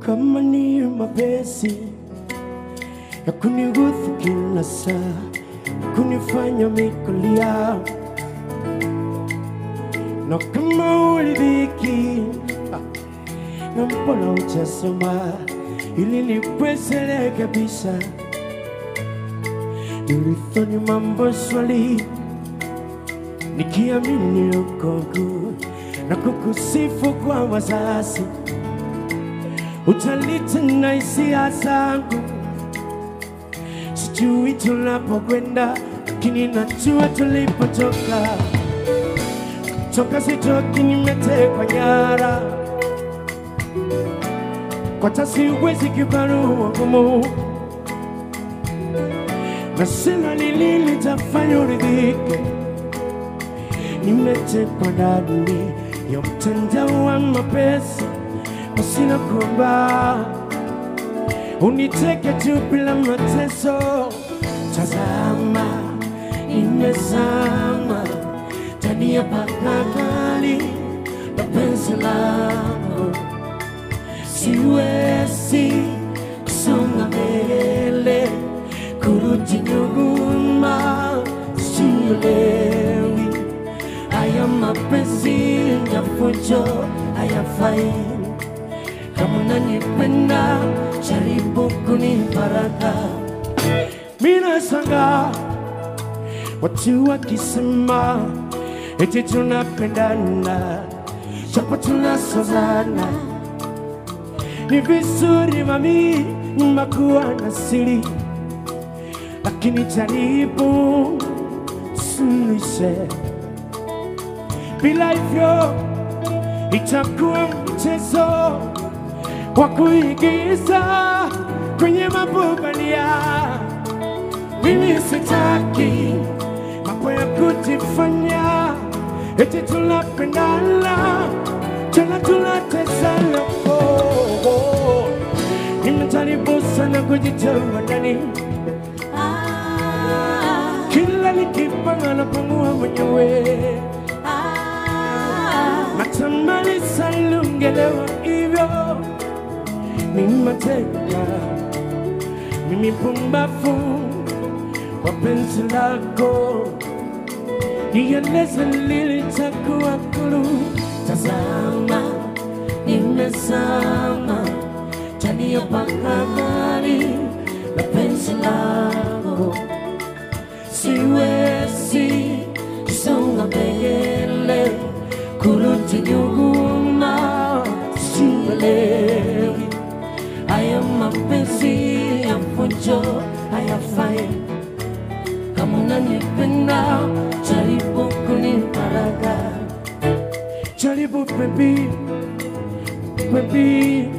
kama ni mapenzi ya kuniguthi kila saa, kunifanya mikulia, na kama ulidhiki na mbona uchasema ili nipwezele kabisa. Nilithoni mambo swali nikiamini ukogu na kukusifu kwa wazazi, utalita na hisia zangu. Sijui tunapokwenda, lakini najua tulipotoka. Toka sitoki, nimetekwa nyara kwa tasiwezi kibarua gumu, na sina lili litafanya uridhike. Nimetekwa ndani ya mtandao wa mapenzi, sina kuomba uniteke tu bila mateso. Tazama, nimezama ndani ya bahari la penzi lako, siwezi kusonga mbele, kurudi nyuma sielewi. Haya mapenzi ya fujo hayafai. Kama unanipenda, jaribu kunibaraka. Mina sanga watu wakisema eti tunapendana, japo tunasozana. Ni vizuri mami makuwa na siri, lakini jaribu suluhishe. Bila hivyo itakuwa mchezo wa kuigiza kwenye mabubalia. Mimi sitaki mambo ya kujifanya eti tunapendana tena tunatesana. Nimejaribu sana kujitoa ndani, kila nikipanga napumua mwenyewe. Natamani sana ungelewa hivyo. Mimi mateka, mimi pumbafu kwa penzi lako, nieleze lilitakuwa kulu. Tazama, nimezama ndani ya bahari la penzi lako, siwezi kusonga mbele, kurudi nyuma sielewi. Haya mapenzi ya fujo hayafai. Kama unanipenda, jaribu kunibaraka. Jaribu baby, baby.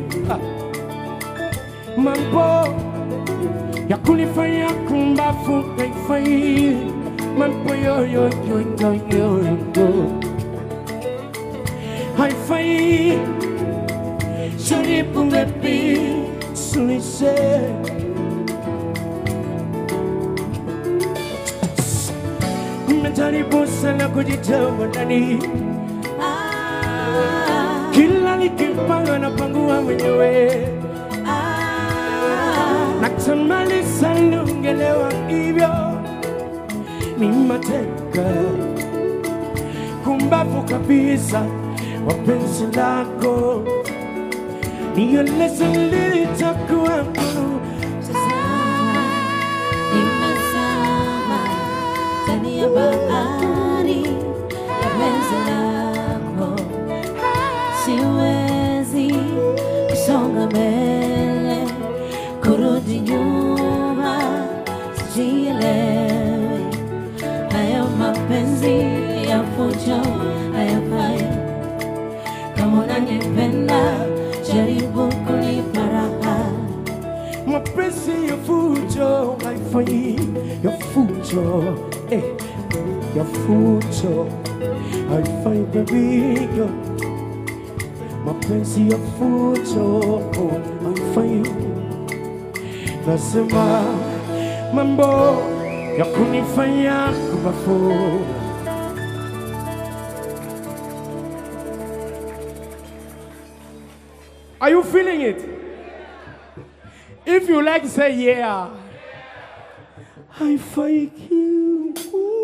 Mambo ya kunifanya kumbafu haifai. Mambo yo haifai. Jaribu baby, suluhishe. Nimejaribu sana kujitoa ndani, kila nikipanga napangua mwenyewe. Natamani sana ungelewa hivyo. Mimi mateka, kumbavu kabisa wa penzi lako, nieleze lilitakuwa kulu. Nimezama ndani ya bahari la penzi lako, siwezi kusonga mbele, kurudi nyuma sielewi. Haya mapenzi ya fujo hayafai. Kama unanipenda, jaribu kunibaraka. Mapenzi ya fujo haifai. Ya fujo, ya fujo haifai baby. Mapenzi ya fujo haifai. Nasema mambo ya kunifanya kubafu. Are you feeling it? If you like, say yeah. I fake you.